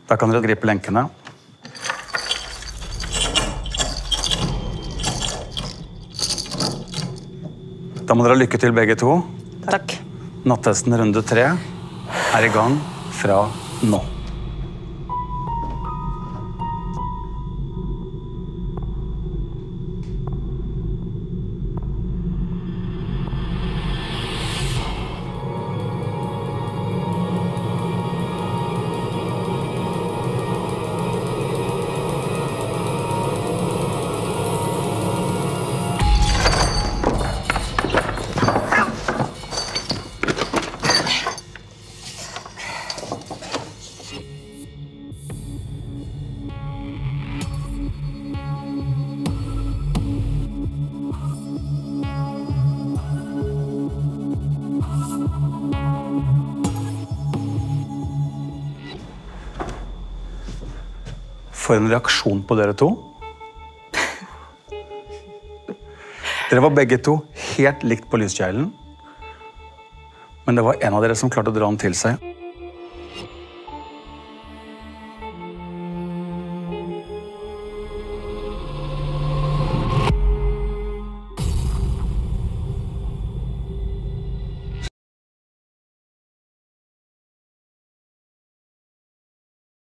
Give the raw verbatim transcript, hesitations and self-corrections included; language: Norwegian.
Da kan dere gripe lenkene. Da må dere ha lykke til begge to. Takk. Nattesten runde tre er i gang fra nå. For en reaksjon på dere to. Dere var begge to helt likt på lyskjeilen, men det var en av dere som klarte å dra den til seg.